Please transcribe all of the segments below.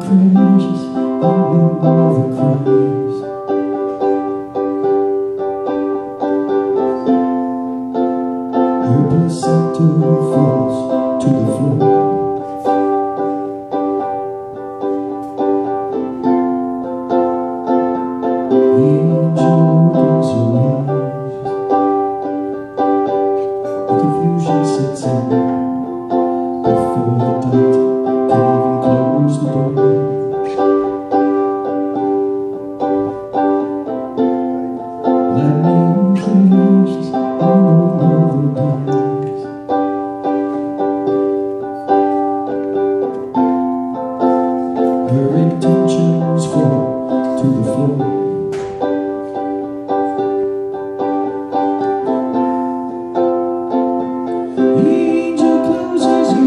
crashes, and you over cries. Her placenta falls to the floor. The angel opens her eyes. The confusion sets in before the doctor can even close the door. Lightning crashes and no mother dies. Her intentions fall to the floor. The angel closes her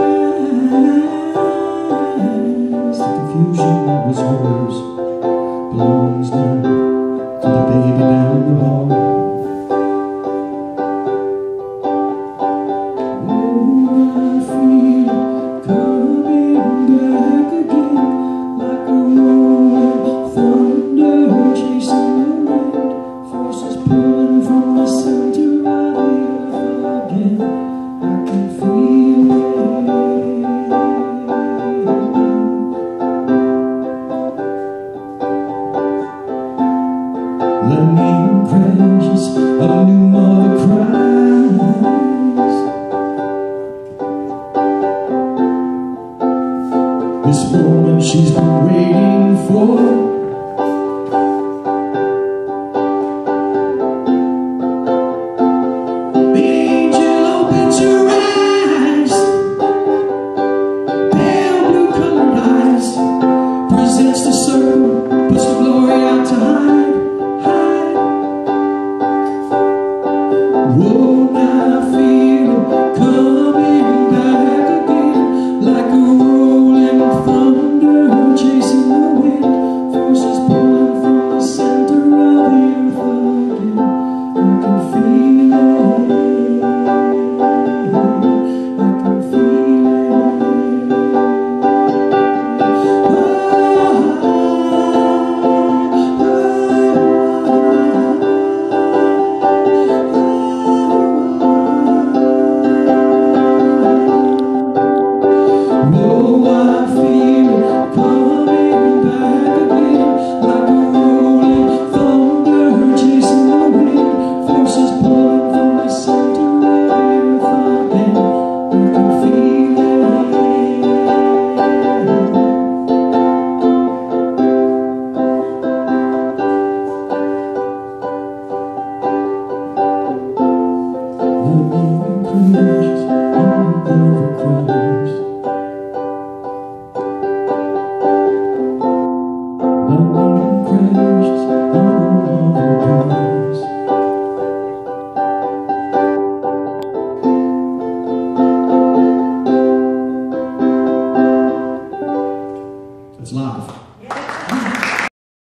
eyes. The confusion that was hers belongs now to the baby down the hall. Oh, I feel it coming back again, like a rolling thunder chasing the wind, forces pulling from the center of the earth again. I can feel it. Lightning crashes, a new mother cries. This moment she's been waiting for. The angel opens her eyes, pale blue colored eyes, presents the circle, puts the glory out to hide. Whoa, now I feel it coming back again, like a rolling thunder chasing the wind, forces pulling from the center of the earth again. I can feel it. I can feel it. Oh, I feel it coming back again, like a rolling thunder chasing the wind, forces pulling from the center of the earth again. I can feel it. Lightning crashes.